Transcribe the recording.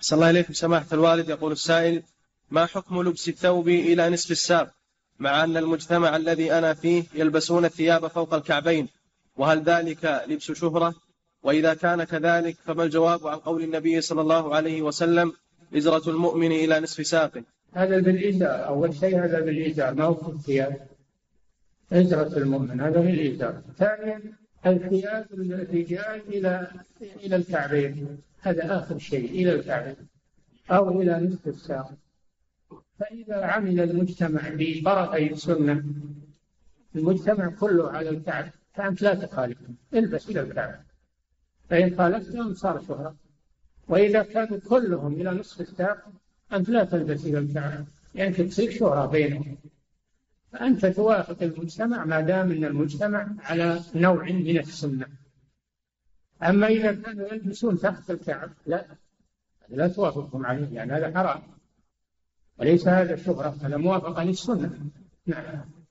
صلى الله عليكم سماحة الوالد. يقول السائل: ما حكم لبس الثوب إلى نصف الساق مع أن المجتمع الذي أنا فيه يلبسون الثياب فوق الكعبين، وهل ذلك لبس شهرة؟ وإذا كان كذلك فما الجواب عن قول النبي صلى الله عليه وسلم: إزرة المؤمن إلى نصف ساقه؟ هذا بالإزار، أول شيء هذا بالإزار، ما هو في الثياب. إزرة المؤمن هذا بالإزار. ثانيا الثياب الرجال إلى الكعبين، هذا آخر شيء إلى الكعبين أو إلى نصف الساق. فإذا عمل المجتمع بطرفي السنة، المجتمع كله على الكعب، فأنت لا تخالفهم، البس إلى الكعب. فإن خالفتهم صار شهرة. وإذا كانوا كلهم إلى نصف الساق أنت لا تلبس إلى الكعب، يعني تصير شهرة بينهم. فأنت توافق المجتمع ما دام أن المجتمع على نوع من السنة. أما إذا كانوا يلبسون تحت الكعب لا توافقهم عليه، يعني هذا حرام وليس هذا شهرة، هذا موافقة للسنة. نعم.